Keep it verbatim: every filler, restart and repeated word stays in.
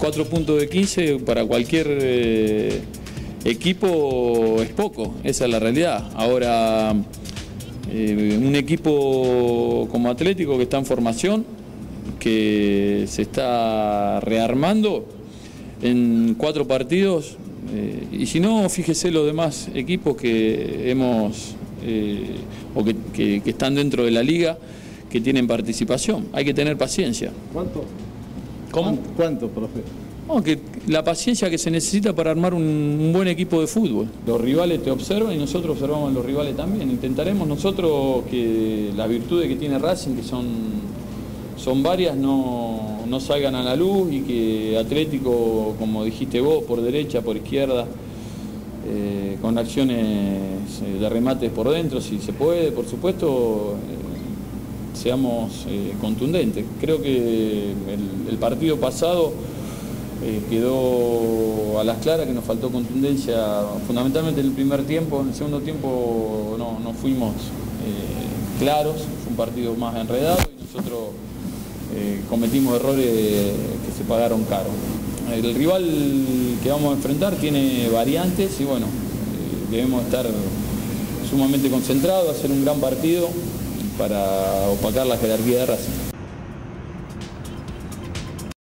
cuatro puntos de quince para cualquier eh, equipo es poco, esa es la realidad. Ahora, eh, un equipo como Atlético que está en formación, que se está rearmando en cuatro partidos, eh, y si no, fíjese los demás equipos que hemos eh, o que, que, que están dentro de la liga, que tienen participación. Hay que tener paciencia. ¿Cuánto? ¿Cómo? ¿Cuánto, profe? No, que la paciencia que se necesita para armar un, un buen equipo de fútbol. Los rivales te observan y nosotros observamos a los rivales también. Intentaremos nosotros que las virtudes que tiene Racing, que son, son varias, no, no salgan a la luz, y que Atlético, como dijiste vos, por derecha, por izquierda, eh, con acciones de remates por dentro, si se puede, por supuesto, eh, seamos eh, contundentes. Creo que el, el partido pasado eh, quedó a las claras que nos faltó contundencia, fundamentalmente en el primer tiempo. En el segundo tiempo no, no fuimos eh, claros, fue un partido más enredado y nosotros eh, cometimos errores que se pagaron caro. El rival que vamos a enfrentar tiene variantes y bueno, eh, debemos estar sumamente concentrados, hacer un gran partido para opacar la jerarquía de Racing.